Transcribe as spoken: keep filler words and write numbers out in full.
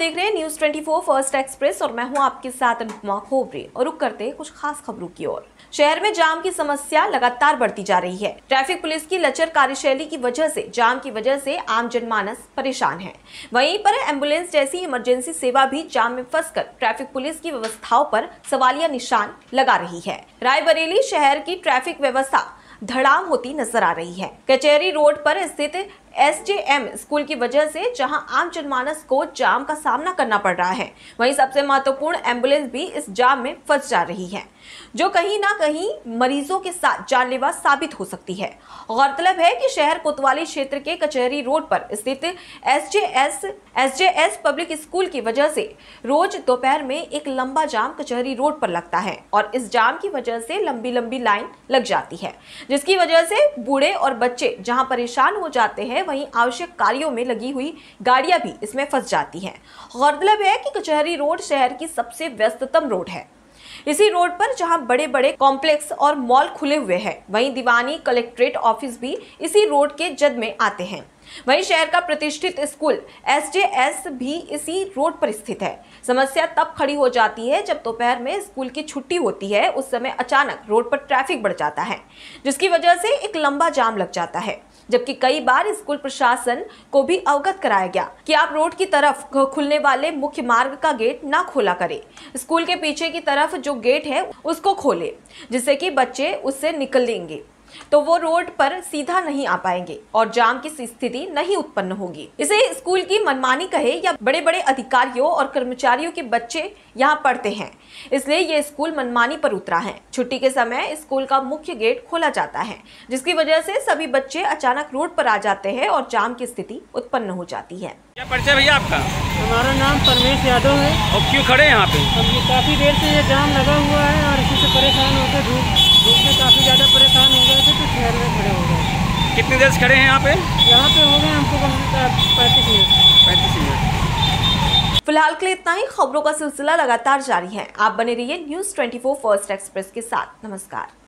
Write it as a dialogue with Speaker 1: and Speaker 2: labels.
Speaker 1: देख रहे हैं न्यूज चौबीस फर्स्ट एक्सप्रेस और मैं हूं आपके साथ अनुपमा खोबरे और रुक करते हैं कुछ खास खबरों की ओर। शहर में जाम की समस्या लगातार बढ़ती जा रही है। ट्रैफिक पुलिस की लचर कार्यशैली की वजह से जाम की वजह से आम जनमानस परेशान है। वहीं पर एम्बुलेंस जैसी इमरजेंसी सेवा भी जाम में फंसकर ट्रैफिक पुलिस की व्यवस्थाओं पर सवालिया निशान लगा रही है। रायबरेली शहर की ट्रैफिक व्यवस्था धड़ाम होती नजर आ रही है। कचहरी रोड पर स्थित एस जे एम स्कूल की वजह से जहां आम जनमानस को जाम का सामना करना पड़ रहा है, वहीं सबसे महत्वपूर्ण एम्बुलेंस भी इस जाम में फंस जा रही है, जो कहीं ना कहीं मरीजों के साथ जानलेवा साबित हो सकती है। गौरतलब है कि शहर कोतवाली क्षेत्र के कचहरी रोड पर स्थित S J S S J S public school की वजह से रोज दोपहर में एक लंबा जाम कचहरी रोड पर लगता है और इस जाम की वजह से लंबी लंबी लाइन लग जाती है, जिसकी वजह से बूढ़े और बच्चे जहां परेशान हो जाते हैं, वहीं आवश्यक कार्यों में लगी हुई गाड़ियां भी इसमें फंस जाती हैं। गौरतलब है कि कचहरी रोड शहर की सबसे व्यस्ततम रोड है। इसी रोड पर जहां बड़े बड़े कॉम्प्लेक्स और मॉल खुले हुए हैं, वहीं दीवानी कलेक्ट्रेट ऑफिस भी इसी रोड के जद में आते हैं। वहीं शहर का प्रतिष्ठित स्कूल एस जे एस भी इसी रोड पर स्थित है। समस्या तब खड़ी हो जाती है जब दोपहर में स्कूल की छुट्टी होती है। उस समय अचानक रोड पर ट्रैफिक बढ़ जाता है, जिसकी वजह से एक लंबा जाम लग जाता है। जबकि कई बार स्कूल प्रशासन को भी अवगत कराया गया कि आप रोड की तरफ खुलने वाले मुख्य मार्ग का गेट ना खोला करें, स्कूल के पीछे की तरफ जो गेट है उसको खोले, जिससे कि बच्चे उससे निकलेंगे तो वो रोड पर सीधा नहीं आ पाएंगे और जाम की स्थिति नहीं उत्पन्न होगी। इसे स्कूल की मनमानी कहे या बड़े बड़े अधिकारियों और कर्मचारियों के बच्चे यहाँ पढ़ते हैं, इसलिए ये स्कूल मनमानी पर उतरा है। छुट्टी के समय स्कूल का मुख्य गेट खोला जाता है, जिसकी वजह से सभी बच्चे अचानक रोड पर आ जाते हैं और जाम की स्थिति उत्पन्न हो जाती है।
Speaker 2: क्या परिचय भैया आपका?
Speaker 3: हमारा नाम परमेश यादव है।
Speaker 2: और क्यों खड़े हैं यहाँ पे?
Speaker 3: अब काफ़ी देर से ये जाम लगा हुआ है और इसी से परेशान होकर धूप धूप में काफ़ी ज़्यादा परेशान हो गए थे, तो शहर में खड़े हो गए।
Speaker 2: कितनी देर से खड़े हैं यहाँ पे?
Speaker 3: यहाँ पे हो गए हमको कम पैंतीस मिनट
Speaker 2: पैंतीस मिनट।
Speaker 1: फिलहाल के लिए इतना ही। खबरों का सिलसिला लगातार जारी है। आप बने रहिए न्यूज चौबीस फर्स्ट एक्सप्रेस के साथ। नमस्कार।